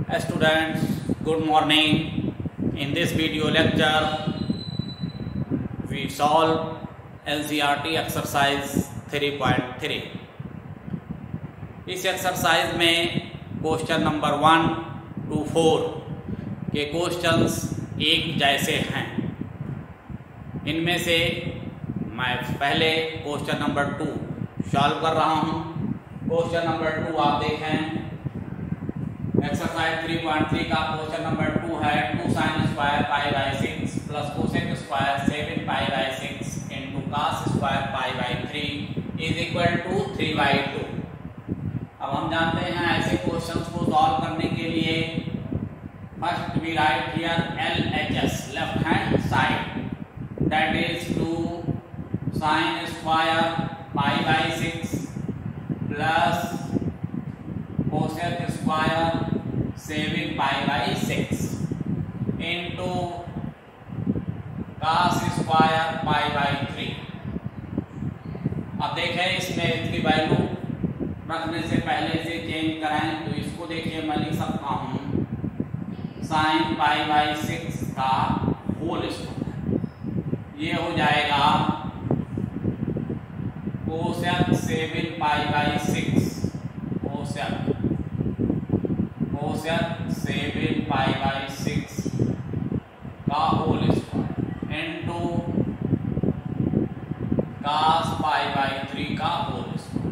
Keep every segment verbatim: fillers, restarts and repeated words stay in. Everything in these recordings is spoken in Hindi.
Students, good morning. In this video lecture, we solve N C E R T exercise three point three. इस एक्सरसाइज में question number one two four के क्वेश्चंस एक जैसे हैं. इनमें से मैं पहले क्वेश्चन नंबर टू सॉल्व कर रहा हूँ. क्वेश्चन नंबर टू आप देखें, एक्सरसाइज थ्री पॉइंट थ्री का क्वेश्चन नंबर टू है two sine square pi by six plus cosec square seven pi by six into cos square pi by three is equal to three by two. अब हम जानते हैं ऐसे क्वेश्चंस को सॉल्व करने के लिए first we write here L H S left hand side, that is two sine square pi by six plus cosec square seven pi by six into cos square pi by three. अब देखें इसमें इसकी वैल्यू रखने से पहले से चेंज कराएं तो इसको देखिए मैं लिख सकता हूँ साइन पाई बाई सिक्स का होल स्क्वायर, ये हो जाएगा cosec seven pi by six cosec cosec seven pi by six का whole square into cos pi by three का होल स्क्वायर.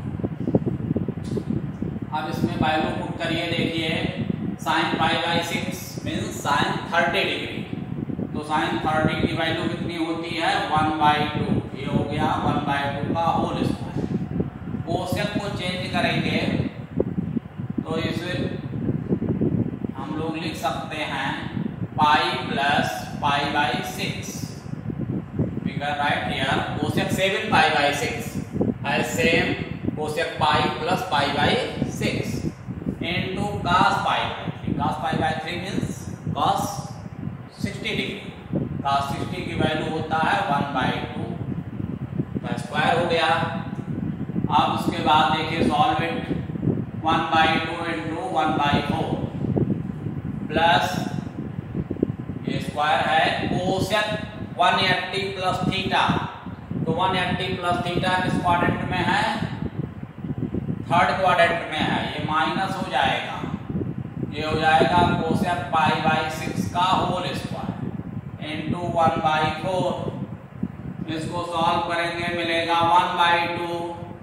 अब इसमें वैल्यू पुट करिए. देखिए sine pi by six means sine thirty degree, तो साइन थर्टी की वैल्यू कितनी होती है वन बाई टू. ये हो गया वन बाई टू का होल स्क्वायर. कोसेक को चेंज करेंगे तो इसे हम लोग लिख सकते हैं pi plus pi by six. We can write here cosec seven pi by six as same cosec pi plus pi by six into cos pi by three. cos pi by three means cos sixty degree. cos sixty की वैल्यू होता है वन बाई टू का स्क्वायर हो गया. अब उसके बाद देखिए solve it. One by two into one by four plus ये स्क्वायर है cosec one eighty plus theta. तो वन एट्टी प्लस थीटा किस क्वाड्रेंट में है, थर्ड क्वाड्रेंट में है. ये माइनस हो जाएगा, ये हो जाएगा कोसेक पाई बाई सिक्स का whole square into one by four. इसको सॉल्व करेंगे मिलेगा वन बाई टू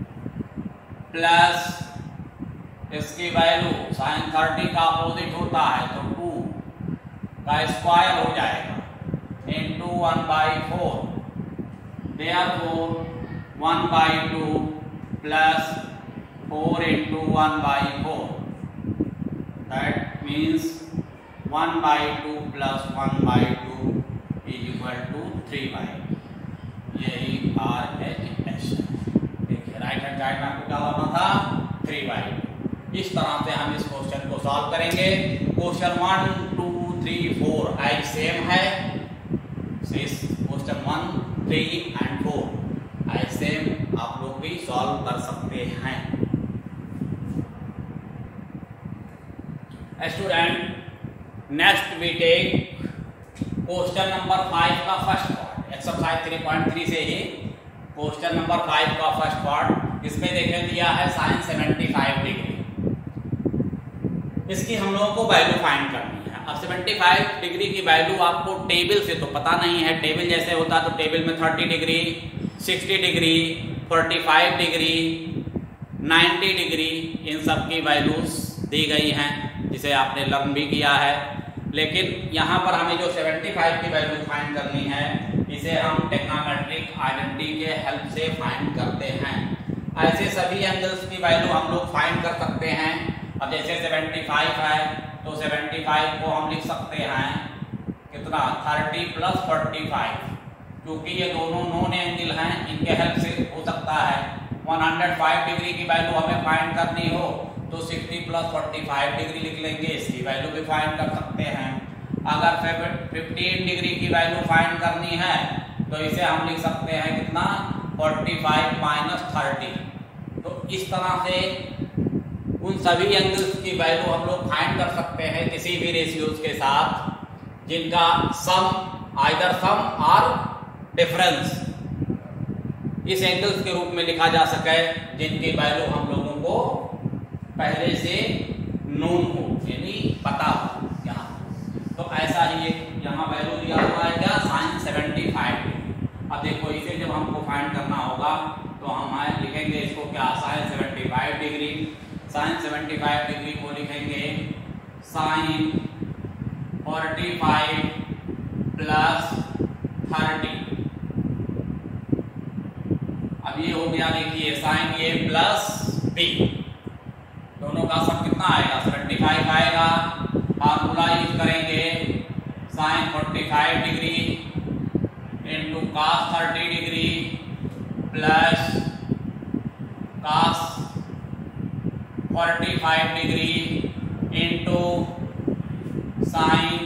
प्लस इसकी वैल्यू साइन थर्टी का अपोजिट होता है तो टू का स्क्वायर हो जाएगा into one by four. Therefore one by two plus four into one by four, that means one by two plus one by two is equal to three by. यही आर एच एस. देखिए राइट हैंड साइड में आपको क्या होना था थ्री बाई टू. इस तरह से हम इस क्वेश्चन को सॉल्व करेंगे. Question one two three four आई सेम है. Question one three and four आई सेम आप लोग भी सॉल्व कर सकते हैं. Student next we take question number five का first part. Exercise three point three से ही क्वेश्चन नंबर फाइव का फर्स्ट पार्ट. इसमें देखें दिया है साइन सेवेंटी फाइव डिग्री. इसकी हम लोगों को वैल्यू फाइंड करनी है. अब सेवेंटी फाइव डिग्री की वैल्यू आपको टेबल से तो पता नहीं है. टेबल जैसे होता तो टेबल में thirty degree, sixty degree, forty five degree, ninety degree इन सब की वैल्यूज दी गई हैं जिसे आपने लर्न भी किया है. लेकिन यहाँ पर हमें जो सेवेंटी फाइव की वैल्यू फाइंड करनी है इसे हम टेक्नोमेट्रिक आइडेंटिटी के हेल्प से फाइंड करते हैं. ऐसे सभी एंगल्स की वैल्यू हम लोग फाइंड कर सकते हैं. अब जैसे सेवेंटी फाइव है तो सेवेंटी फाइव को हम लिख सकते हैं कितना थर्टी प्लस फोर्टी फाइव, क्योंकि ये दोनों नॉन एंगल हैं इनके हेल्प से हो सकता है. वन हंड्रेड फाइव डिग्री की वैल्यू हमें फाइंड करनी हो तो sixty plus forty five degree लिख लेंगे, इसकी वैल्यू भी फाइंड कर सकते हैं. अगर फिफ्टीन डिग्री की वैल्यू फाइंड करनी है तो इसे हम लिख सकते हैं कितना फोर्टी फाइव माइनस थर्टी. तो इस तरह से उन सभी एंगल्स की वैल्यू हम लोग फाइंड कर सकते हैं किसी भी रेशियोज के साथ जिनका सम आइदर सम और डिफरेंस इस एंगल्स के रूप में लिखा जा सके जिनकी वैल्यू हम लोगों को पहले से नोन हो यानी पता हो। यहाँ तो ऐसा ही एक यहाँ वैल्यू दिया हुआ है क्या साइन सेवेंटी फाइव। अब देखो इसे जब हमको फाइंड करना होगा तो हम आए लिखेंगे इसको क्या sine seventy five degree. Sine seventy five degree को लिखेंगे sine forty five plus thirty. अब ये हो गया देखिए साइन ए प्लस बी, दोनों का सब कितना आएगा सेवेंटी फाइव आएगा। फार्मूला यूज करेंगे sine forty five degree into cos thirty degree plus cos forty five degree into sine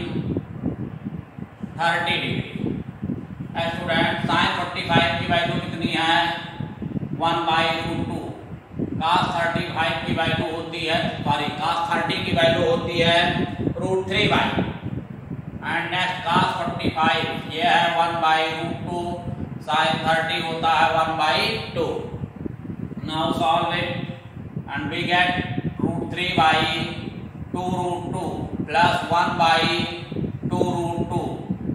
thirty degree. Student sine forty five की वैल्यू कितनी है one by root two. Cos thirty five की वैल्यू होती है सॉरी कास थर्टी की वैल्यू होती है root three by and next cos forty five ये है one by root two sine thirty होता है one by two. Now solve it and we get root three by two root two plus one by two root two.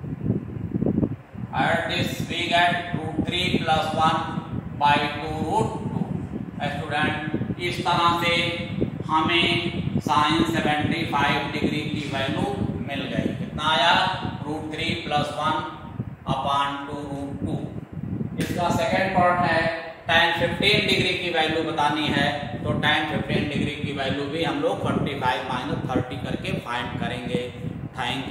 At this we get root three plus one by two root two. Student इस तरह से हमें साइन सेवेंटी फाइव डिग्री की वैल्यू मिल गई। कितना आया root three plus one upon two root two. इसका सेकेंड पार्ट है tan फिफ्टीन डिग्री की वैल्यू बतानी है तो tan फिफ्टीन डिग्री की वैल्यू भी हम लोग फोर्टी फाइव माइनस थर्टी करके फाइंड करेंगे। थैंक